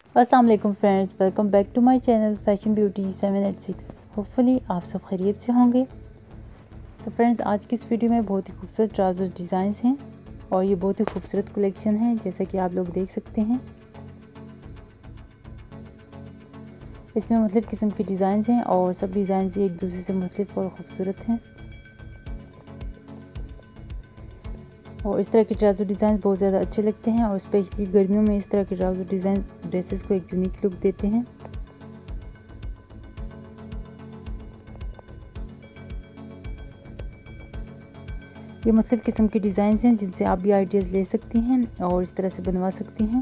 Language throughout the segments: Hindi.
अस्सलाम वालेकुम friends, welcome back to my channel fashion beauty 786। Hopefully आप सब खैरियत से होंगे। सो फ्रेंड्स, आज की इस वीडियो में बहुत ही खूबसूरत ट्राउज़र डिज़ाइंस हैं और ये बहुत ही खूबसूरत कलेक्शन है, जैसा कि आप लोग देख सकते हैं। इसमें मुख्तलिफ़ किस्म के डिज़ाइंस हैं और सब डिज़ाइंस एक दूसरे से मुख्तलिफ और ख़ूबसूरत हैं। और इस तरह के ट्राउज़र डिज़ाइन बहुत ज़्यादा अच्छे लगते हैं और स्पेशली गर्मियों में इस तरह के ट्राउज़र डिज़ाइन ड्रेसेस को एक यूनिक लुक देते हैं। ये मुख्तलिफ़ किस्म के डिज़ाइन हैं जिनसे आप भी आइडियाज़ ले सकती हैं और इस तरह से बनवा सकती हैं।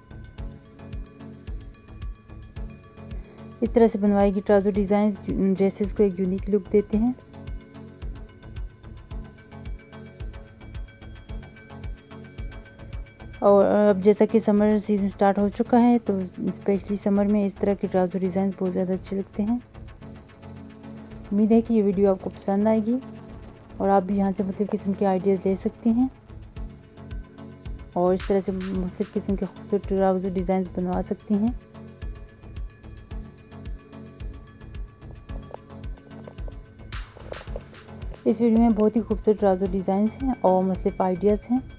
इस तरह से बनवाए गए ट्राउज़र डिज़ाइन ड्रेसेस को एक यूनिक लुक देते हैं। और अब जैसा कि समर सीज़न स्टार्ट हो चुका है तो स्पेशली समर में इस तरह के ट्राउज़र डिज़ाइन बहुत ज़्यादा अच्छे लगते हैं। उम्मीद है कि ये वीडियो आपको पसंद आएगी और आप भी यहाँ से मुख्तलिफ़ किस्म के आइडियाज़ ले सकती हैं और इस तरह से मुख्तलिफ़ किस्म के खूबसूरत ट्राउज़र डिज़ाइन बनवा सकती हैं। इस वीडियो में बहुत ही खूबसूरत ट्राउज़र डिज़ाइन हैं और मुख्तलिफ़ आइडियाज़ हैं।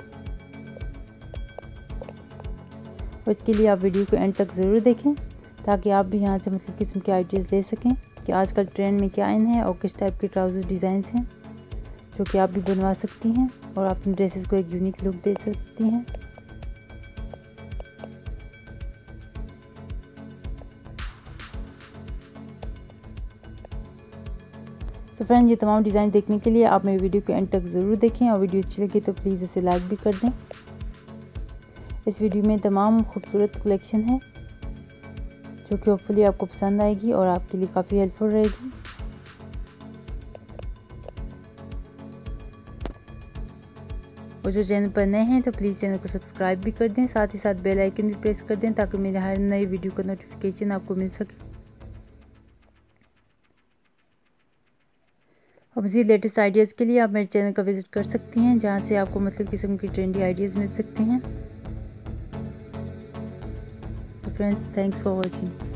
और इसके लिए आप वीडियो को एंड तक ज़रूर देखें ताकि आप भी यहाँ से मुख्तलिफ़ किस्म के आइडियाज़ ले सकें कि आजकल ट्रेंड में क्या इन है और किस टाइप के ट्राउज़र डिज़ाइंस हैं जो कि आप भी बनवा सकती हैं और अपने ड्रेसेस को एक यूनिक लुक दे सकती हैं। तो फ्रेंड, ये तमाम डिज़ाइन देखने के लिए आप मेरी वीडियो को एंड तक ज़रूर देखें और वीडियो अच्छी लगी तो प्लीज़ इसे लाइक भी कर दें। इस वीडियो में तमाम खूबसूरत कलेक्शन है जो कि होपफुली आपको पसंद आएगी और आपके लिए काफ़ी हेल्पफुल रहेगी। और जो चैनल पर नए हैं तो प्लीज़ चैनल को सब्सक्राइब भी कर दें, साथ ही साथ बेल आइकन भी प्रेस कर दें ताकि मेरे हर नई वीडियो का नोटिफिकेशन आपको मिल सके। और मज़ीद लेटेस्ट आइडियाज़ के लिए आप मेरे चैनल का विज़िट कर सकती हैं जहाँ से आपको मुख्तलिफ़ किस्म की ट्रेंडी आइडियाज़ मिल सकते हैं। So friends, thanks for watching.